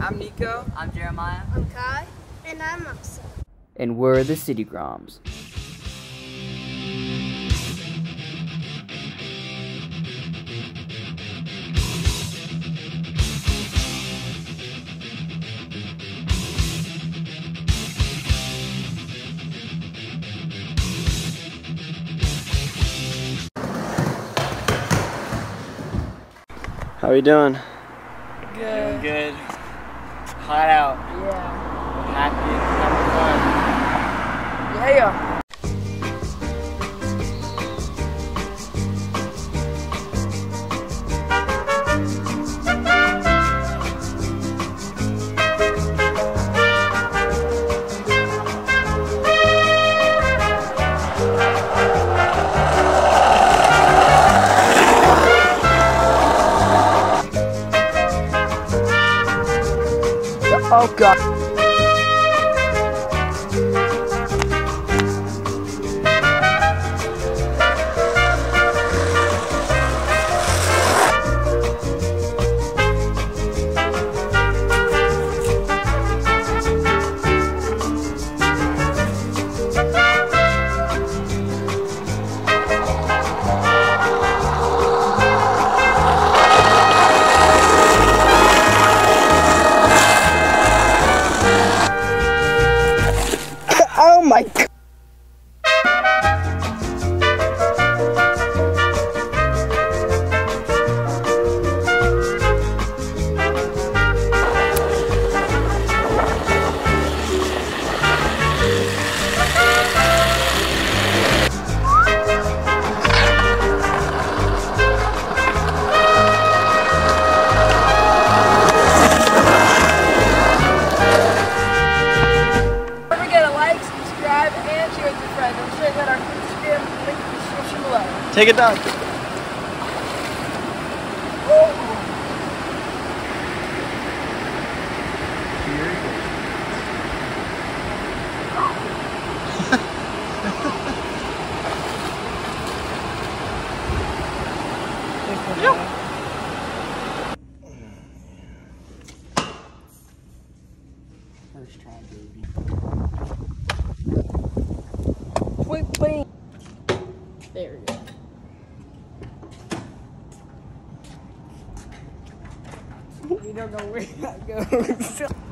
I'm Nico. I'm Jeremiah. I'm Kai. And I'm Elsa. And we're the City Groms. How are you doing? Good. Doing good. Hot out. Yeah. Happy. Having fun. Yeah. Oh God. Oh my God. Don't forget to like, subscribe, and share with your friends. I'm sure that our Instagram link in the description below. Take it down. First try, baby. Quick bang. There we go. We don't know where that goes.